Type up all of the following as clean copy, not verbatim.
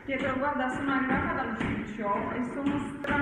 Pietro, guarda, sono arrivata dall'ufficio e sono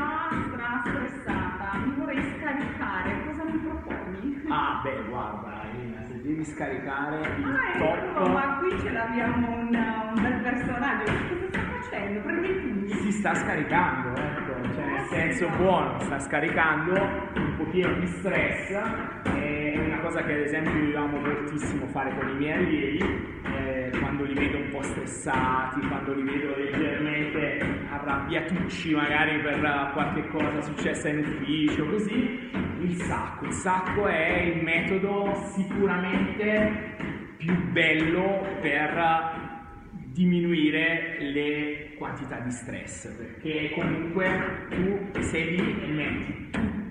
stressata. Mi vorrei scaricare. Cosa mi proponi? Ah, beh, guarda, Elena, se devi scaricare il Eccolo, top, ma qui ce l'abbiamo un bel personaggio. Cosa sta facendo? Prendi i pugni. si sta scaricando, ecco, cioè nel senso buono, sta scaricando un pochino di stress, è una cosa che ad esempio io amo moltissimo fare con i miei allievi, quando li vedo un po' stressati, quando li vedo leggermente arrabbiatucci magari per qualche cosa successa in ufficio, così, il sacco è il metodo sicuramente più bello per diminuire le quantità di stress, perché comunque tu sei lì e metti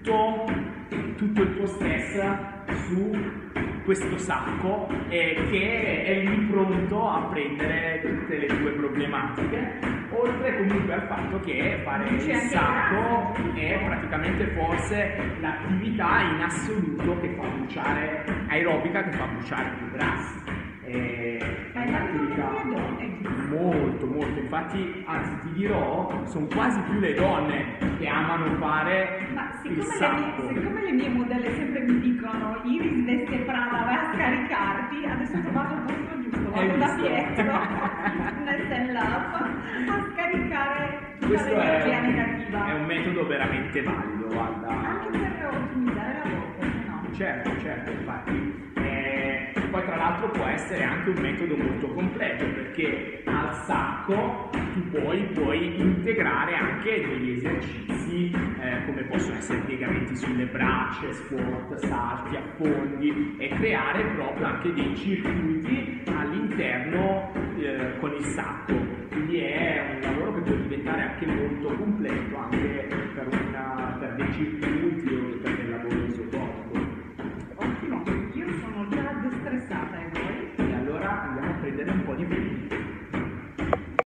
tutto il tuo stress su questo sacco che è lì pronto a prendere tutte le tue problematiche, oltre comunque al fatto che fare il sacco è praticamente forse l'attività in assoluto che fa bruciare, aerobica, che fa bruciare più grassi. Ma è l'attività molto, infatti, anzi ti dirò, sono quasi più le donne che amano fare il sacco. Siccome le mie modelle sempre mi dicono Iris veste Prada, vai a scaricarti, adesso ho trovato il posto giusto, vado da Pietro, nel love, a scaricare tutta l'energia negativa. È un metodo veramente valido, guarda. Anche per ottimizzare la voce, no? Certo, infatti. Poi tra l'altro può essere anche un metodo molto completo, perché al sacco tu puoi integrare anche degli esercizi come possono essere piegamenti sulle braccia, squat, salti, affondi, e creare proprio anche dei circuiti all'interno con il sacco. Quindi è un lavoro che può diventare anche molto completo anche per dei circuiti